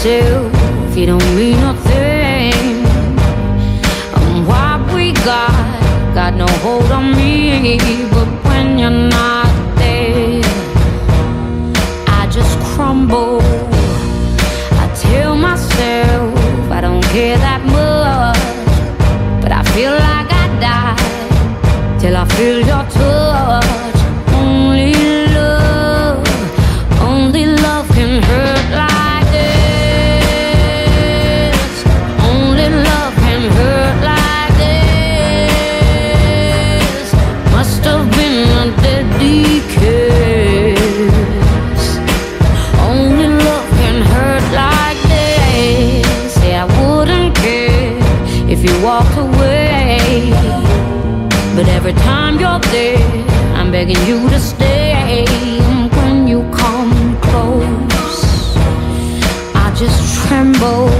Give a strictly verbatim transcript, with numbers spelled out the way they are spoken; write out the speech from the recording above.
yourself, you don't mean nothing. And what we got, got no hold on me. But when you're not there, I just crumble. I tell myself I don't care that much, but I feel like I die till I feel your touch. Only love, only love can hurt like this. Only love can hurt like this. Must have been a deadly kiss. Only love can hurt like this. Say I wouldn't care if you walked away, but every time you're there, I'm begging you to stay. And when you come close, I just tremble.